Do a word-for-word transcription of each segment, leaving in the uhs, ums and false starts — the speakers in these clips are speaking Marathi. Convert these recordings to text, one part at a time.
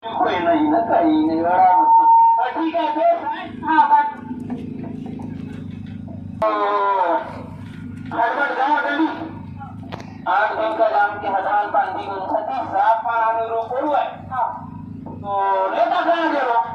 कोई नहीं ना कहीं नहीं बड़ा ठीक है फिर हाँ बट हड़बड़ जाओ जल्दी आठ दिन का दाम के हजार पांच दिन छत्तीस सात पाना में रोक हुआ है तो लेता कहाँ दे रो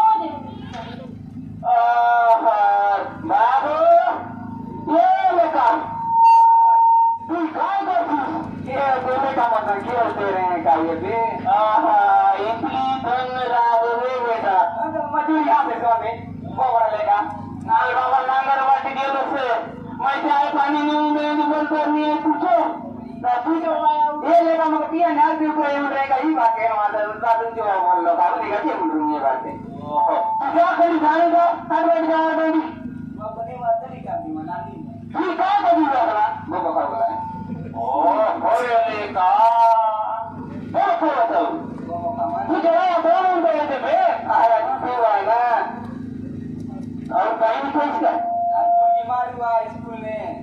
बाबू ये लेका तू काय करती ये बोले का मतलब क्या होते रहे का ये भी आहा इतनी धन राव रे बेटा मजूर यहाँ पे स्वामी वो बड़ा लेगा नाल बाबा नांगर वाटी गेलो से मैं चाय पानी नहीं में बोल करनी है पूछो ना पूछो ये लेगा मगर पिया ना दिल को ये रहेगा ही बात है हमारा दादू जो बोल लो बाबू देखा क्या बोल रही है बातें तू क्या करी जाने दो हर बैठ जाओ बेटी वो बने बात नहीं करती मनानी ठीक है कभी बोला वो बका बोला है ओ बोले लेगा वो बोला तो तू जरा बोल रहे थे बे आया तू आएगा और कहीं नहीं खोज कर आज मार हुआ स्कूल में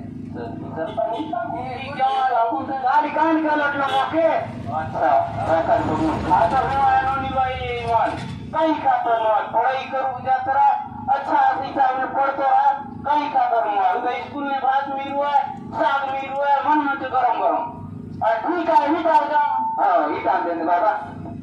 गाड़ी कहाँ निकाल के अच्छा ऐसा तो खाता है नहीं भाई वन कहीं का तो मत पढ़ाई करूँ जाता अच्छा शिक्षा में पढ़ता रहा कहीं का तो नहीं स्कूल में भात मिल हुआ है साग मिल हुआ है मन में तो गरम गरम और ठीक है ही डाल जाओ हाँ ही डाल देंगे बाबा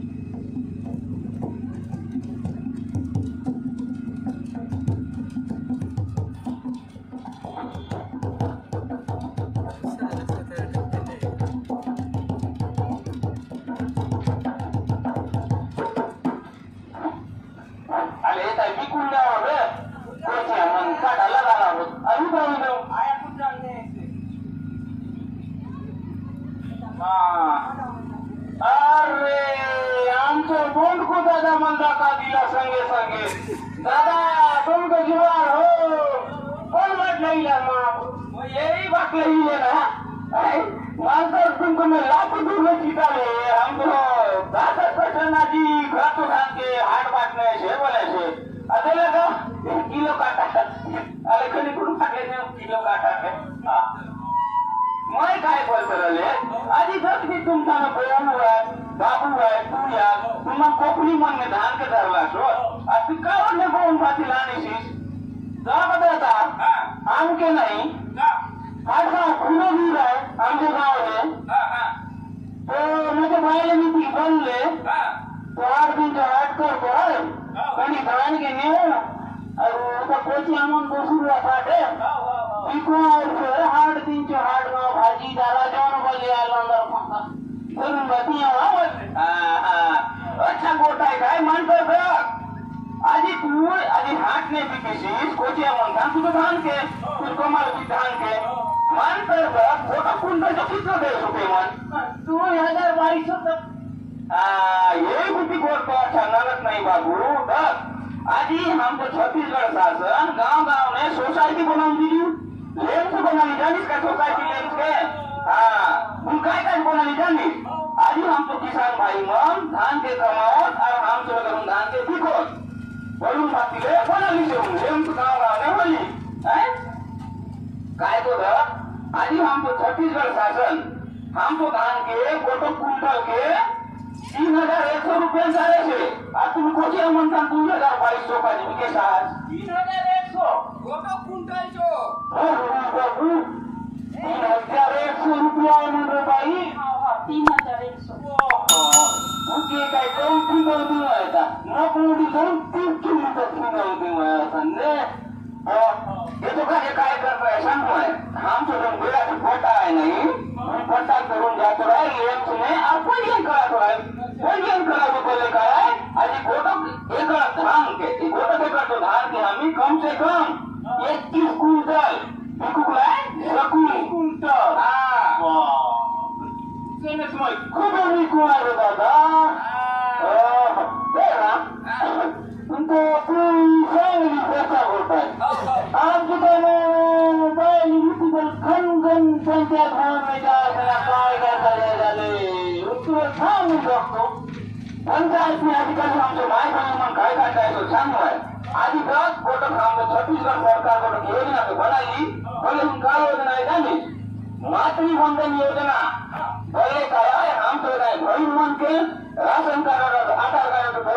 मातृ वंदन योजना बोले का हम तो राशन कार्ड आधार कार्ड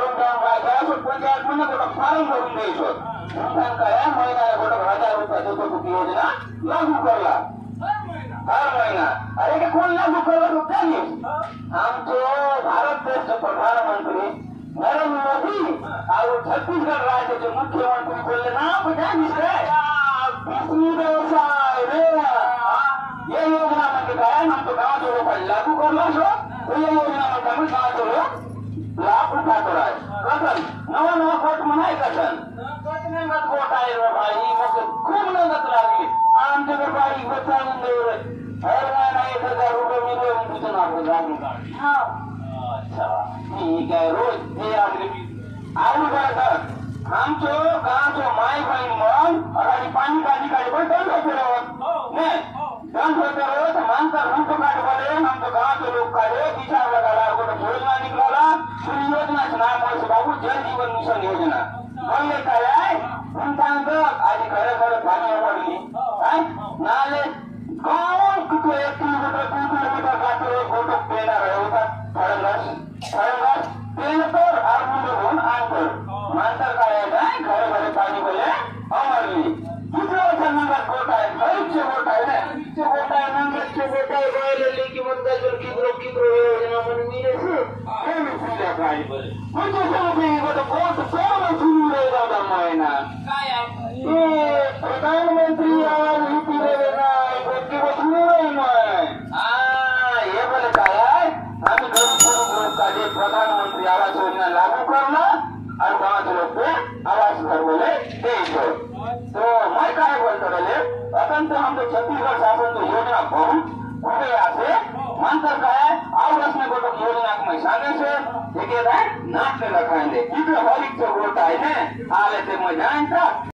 चालू करून द्यायचो काय महिन्याला कुठं हजार रुपयाचं कुठे योजना लागू करला हर महिना अरे ते कोण लागू करत होत त्यांनी आमचो भारत देशचे प्रधानमंत्री नरेंद्र मोदी और छत्तीसगढ़ राज्य के मुख्यमंत्री बोलले ना क्या विषय व्यवसाय रे ये योजना म्हणजे काय हम तो गाँव जो लोग लागू करला सो तो ये योजना म्हणजे आम्ही गाँव जो लोग लाभ उठातो राय कसन नवा नवा कोट म्हणाय कसन कटनेगत कोट आहे रे भाई मग खूप नगत लागली आमच्या बाई बचावून देऊ रे हर महिना एक हजार रुपये मिळून तुझं नाव लागून काढ हा अच्छा ठीक आहे रोज हे आपले आवड करतात आमचं गावचं माय बहीण मग आणि पाणी काढी काढी पण दंड होते नाही दंड होते रोज माणसं रूप काढ पडे आमचं गावचे लोक काढे विचारला काढा कुठं योजना निघाला श्री योजनाचं नाव असं बाबू जल जीवन मिशन योजना म्हणले काय आहे म्हणतात आधी खरं खरं पाणी आवडली काय नाले गाव कुठे एक किलोमीटर दोन किलोमीटर काढतो फोटो पेणार होता फळंगास फळंगास पेन तर आरबुंड होऊन आणतो माणसं काय आहे खरं खरं पाणी बोले अमरली दुसऱ्या नंबर गोट आहे खरीचे गोट आहे ना खरीचे गोट आहे नंबरचे गोट आहे बाहेरली की म्हणतात किद्रो किद्रो योजना म्हणून मिळेल हे मी तुझ्या काय बोले म्हणजे सांगते गोट गोट कोण सुरू रे दादा महिना काय आहे प्रधानमंत्री आवाज युपी योजना गोटी बसू रे मग हा हे बोले काय आहे आम्ही गरीब लोक काढे प्रधानमंत्री आवास योजना लागू करना और पांच लोग पे आवास घर बोले देशो तो मैं काय बोलतो रे अपन तो हम तो छत्तीसगढ़ शासन तो योजना बहुत खूबे आसे मानतर काय आवरस में गोटो योजना में सांगे से एक है नाच के रखाएंगे इधर हरिक से वोट आए ने आले से मजा आएगा